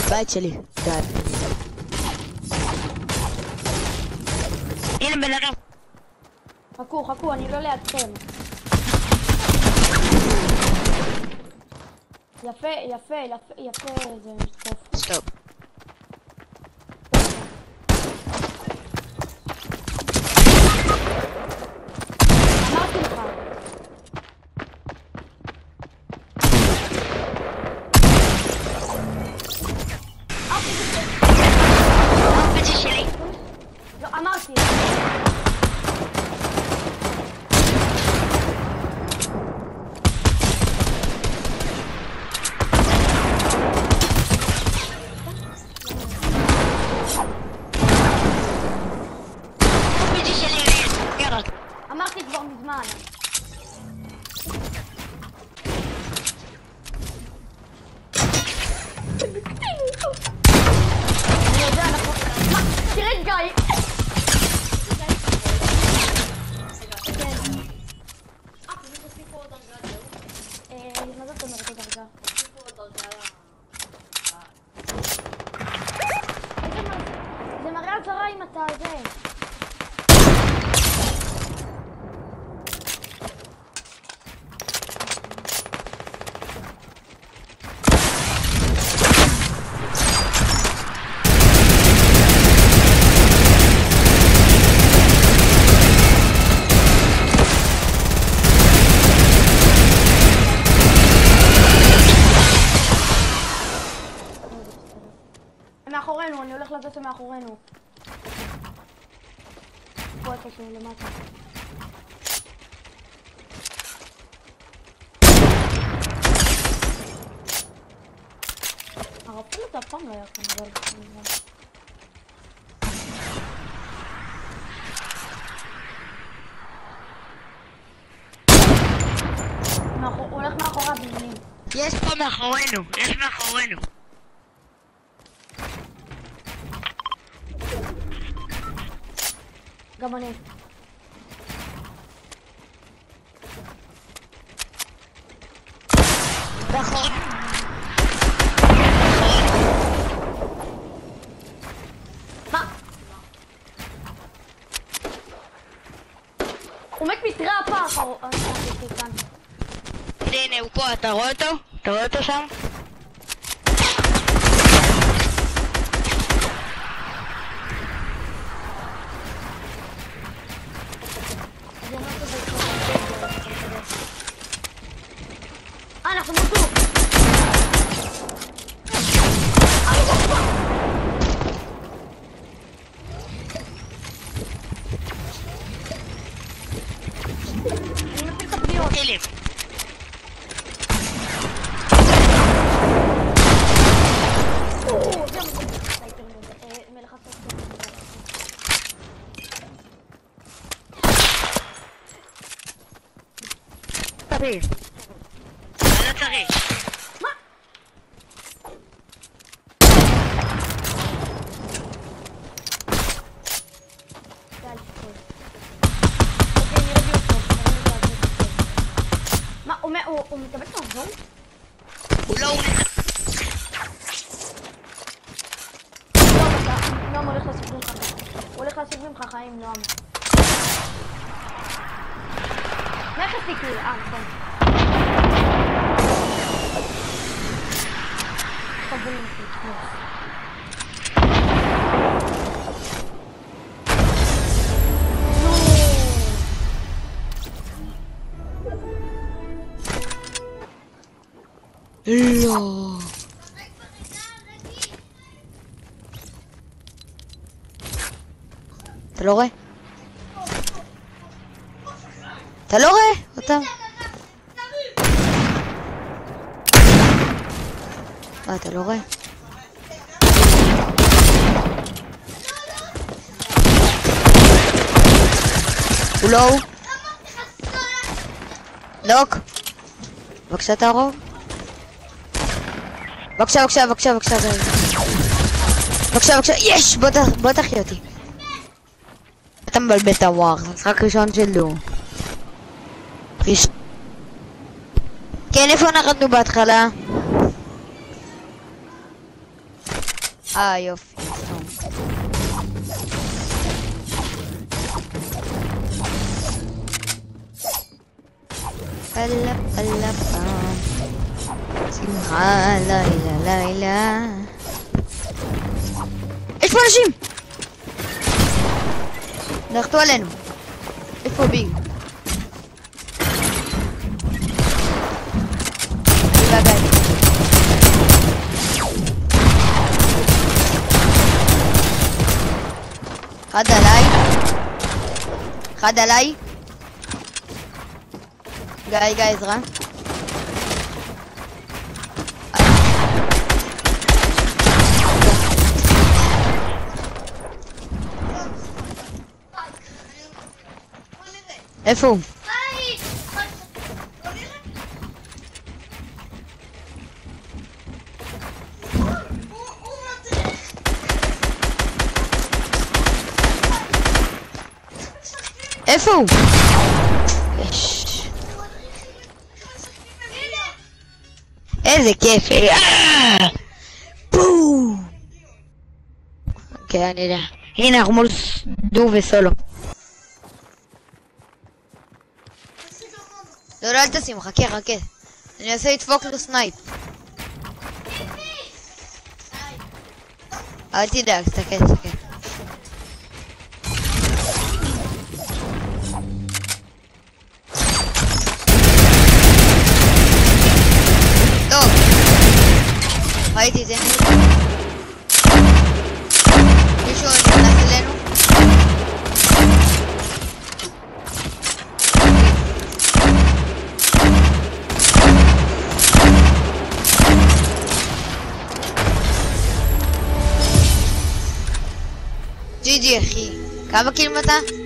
בית שלי. די. הנה בן אדם. חכו, אני לא לידכם. יפה, זה מתקוף. סטופ. אמרתי לך. בית שלי. לא, אמרתי. אמרתי כבר מזמן. אני יודע, אנחנו... מה? תראה את גיא! מה זאת אומרת הדרגה? זה מראה אזהרה אם אתה זה. מאחורינו, אני הולך לצאת מאחורינו. פה איפה שהוא למטה. הרפול את הפעם לא היה כאן, אבל הוא הולך מאחוריו בזמנים. יש פה מאחורינו, יש מאחורינו. גם אני. מאחורינו. מה? הוא מת מטראפה אחר... הנה הוא פה, אתה רואה אותו? אתה רואה אותו שם? אנחנו מותו! אני מפיל את הפניות. טילים. תביא. לא צריך. מה? מה? הוא מתאבד לעזור? הוא לא נועם הולך להשיג ממך. הוא הולך להשיג ממך חיים, נועם. מה חסיקי? נכון. קבולים אותי. לא. אתה לא רואה? אתה לא רואה אותם? אתה לא רואה? הוא לא הוא? לוק? בבקשה תערוב? בבקשה, בבקשה, בבקשה, בבקשה. בבקשה, בבקשה, יש! בוא תחי אותי. אתה מבלבל את המוח, זה משחק ראשון שלו. כן, איפה נחתנו בהתחלה? יופי. טוב. פלה פלה פעם שמחה לילה לילה. יש פה אנשים! נחתו עלינו. איפה ביג? אחד עליי. אחד עליי. גיא עזרה. איפה הוא? איפה הוא? יש. איזה כיף. בום. אוקיי, אני יודע. הנה אנחנו מול דו וסולו. לא, אל תשים, חכה. אני אעשה לדפוק לו סנייפ. אל תדאג, תסתכל. טוב. ראיתי את זה. מישהו נכנס אלינו. GG אחי. כמה קילים אתה?